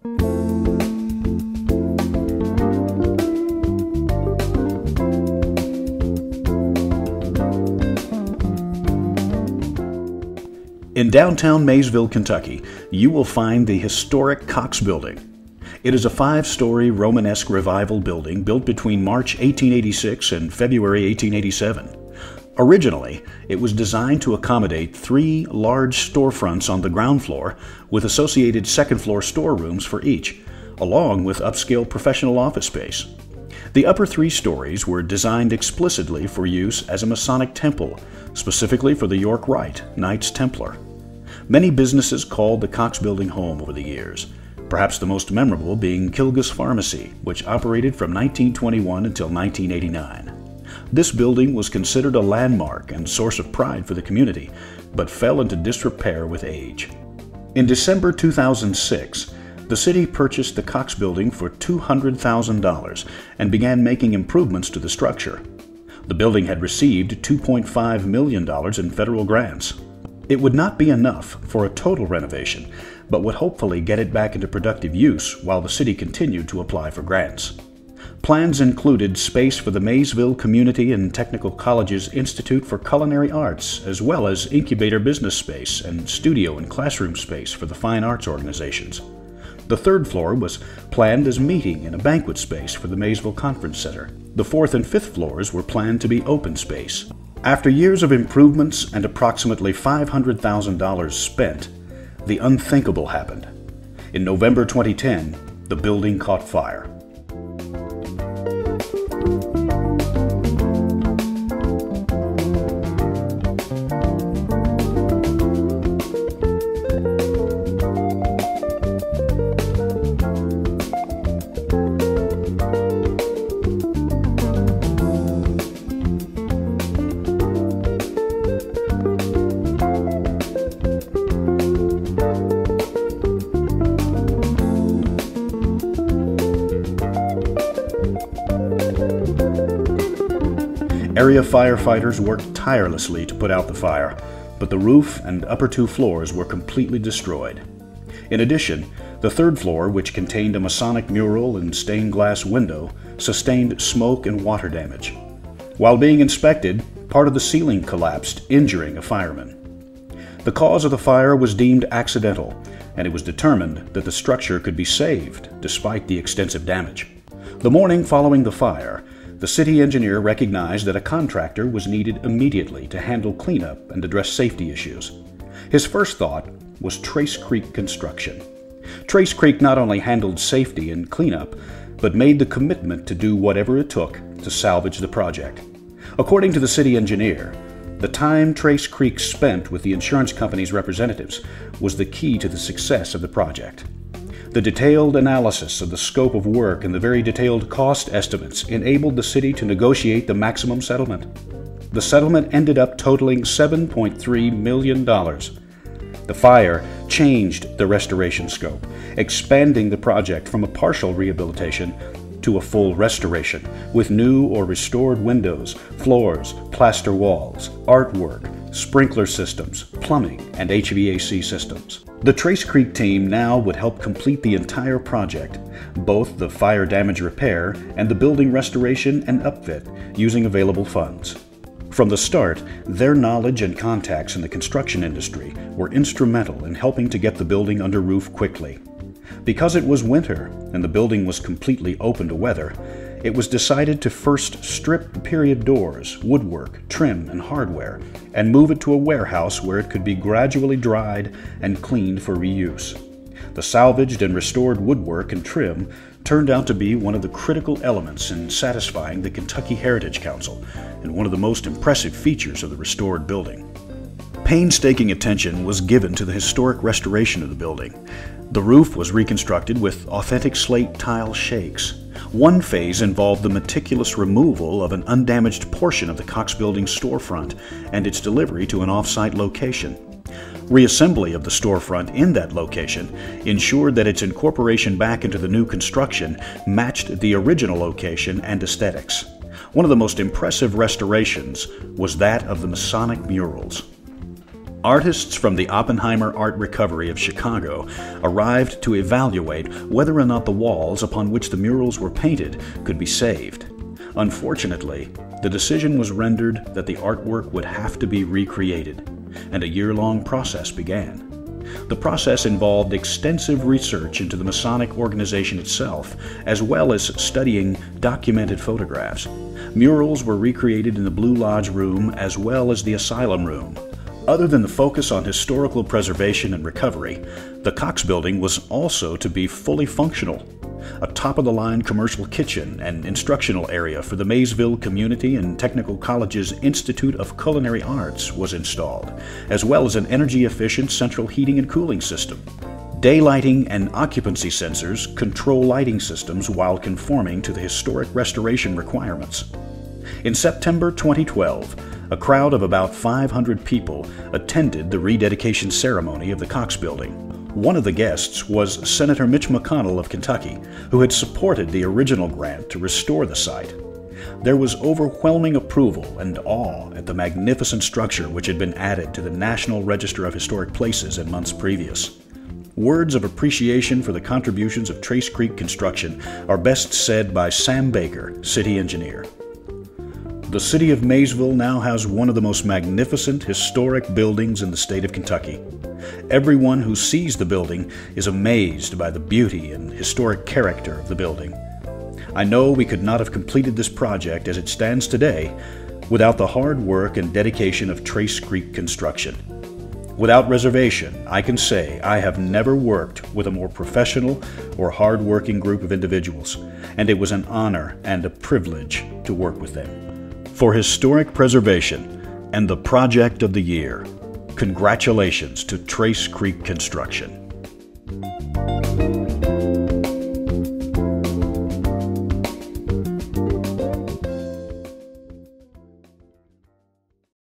In downtown Maysville, Kentucky, you will find the historic Cox Building. It is a 5-story Romanesque revival building built between March 1886 and February 1887. Originally, it was designed to accommodate 3 large storefronts on the ground floor with associated second-floor storerooms for each, along with upscale professional office space. The upper 3 stories were designed explicitly for use as a Masonic temple, specifically for the York Rite, Knights Templar. Many businesses called the Cox Building home over the years, perhaps the most memorable being Kilgus Pharmacy, which operated from 1921 until 1989. This building was considered a landmark and source of pride for the community, but fell into disrepair with age. In December 2006, the city purchased the Cox Building for $200,000 and began making improvements to the structure. The building had received $2.5 million in federal grants. It would not be enough for a total renovation, but would hopefully get it back into productive use while the city continued to apply for grants. Plans included space for the Maysville Community and Technical College's Institute for Culinary Arts, as well as incubator business space and studio and classroom space for the fine arts organizations. The 3rd floor was planned as meeting and a banquet space for the Maysville Conference Center. The 4th and 5th floors were planned to be open space. After years of improvements and approximately $500,000 spent, the unthinkable happened. In November 2010, the building caught fire. Area firefighters worked tirelessly to put out the fire, but the roof and upper 2 floors were completely destroyed. In addition, the 3rd floor, which contained a Masonic mural and stained glass window, sustained smoke and water damage. While being inspected, part of the ceiling collapsed, injuring a fireman. The cause of the fire was deemed accidental, and it was determined that the structure could be saved despite the extensive damage. The morning following the fire, the city engineer recognized that a contractor was needed immediately to handle cleanup and address safety issues. His first thought was Trace Creek Construction. Trace Creek not only handled safety and cleanup, but made the commitment to do whatever it took to salvage the project. According to the city engineer, the time Trace Creek spent with the insurance company's representatives was the key to the success of the project. The detailed analysis of the scope of work and the very detailed cost estimates enabled the city to negotiate the maximum settlement. The settlement ended up totaling $7.3 million. The fire changed the restoration scope, expanding the project from a partial rehabilitation to a full restoration, with new or restored windows, floors, plaster walls, artwork, sprinkler systems, plumbing, and HVAC systems. The Trace Creek team now would help complete the entire project, both the fire damage repair and the building restoration and upfit, using available funds. From the start, their knowledge and contacts in the construction industry were instrumental in helping to get the building under roof quickly. Because it was winter and the building was completely open to weather, it was decided to first strip the period doors, woodwork, trim, and hardware, and move it to a warehouse where it could be gradually dried and cleaned for reuse. The salvaged and restored woodwork and trim turned out to be one of the critical elements in satisfying the Kentucky Heritage Council and one of the most impressive features of the restored building. Painstaking attention was given to the historic restoration of the building. The roof was reconstructed with authentic slate tile shakes. One phase involved the meticulous removal of an undamaged portion of the Cox Building storefront and its delivery to an off-site location. Reassembly of the storefront in that location ensured that its incorporation back into the new construction matched the original location and aesthetics. One of the most impressive restorations was that of the Masonic murals. Artists from the Oppenheimer Art Recovery of Chicago arrived to evaluate whether or not the walls upon which the murals were painted could be saved. Unfortunately, the decision was rendered that the artwork would have to be recreated, and a year-long process began. The process involved extensive research into the Masonic organization itself, as well as studying documented photographs. Murals were recreated in the Blue Lodge room as well as the Asylum room. Other than the focus on historical preservation and recovery, the Cox Building was also to be fully functional. A top-of-the-line commercial kitchen and instructional area for the Maysville Community and Technical College's Institute of Culinary Arts was installed, as well as an energy-efficient central heating and cooling system. Daylighting and occupancy sensors control lighting systems while conforming to the historic restoration requirements. In September 2012, a crowd of about 500 people attended the rededication ceremony of the Cox Building. One of the guests was Senator Mitch McConnell of Kentucky, who had supported the original grant to restore the site. There was overwhelming approval and awe at the magnificent structure which had been added to the National Register of Historic Places in months previous. Words of appreciation for the contributions of Trace Creek Construction are best said by Sam Baker, city engineer. The city of Maysville now has one of the most magnificent historic buildings in the state of Kentucky. Everyone who sees the building is amazed by the beauty and historic character of the building. I know we could not have completed this project as it stands today without the hard work and dedication of Trace Creek Construction. Without reservation, I can say I have never worked with a more professional or hard-working group of individuals, and it was an honor and a privilege to work with them. For historic preservation and the project of the year, congratulations to Trace Creek Construction.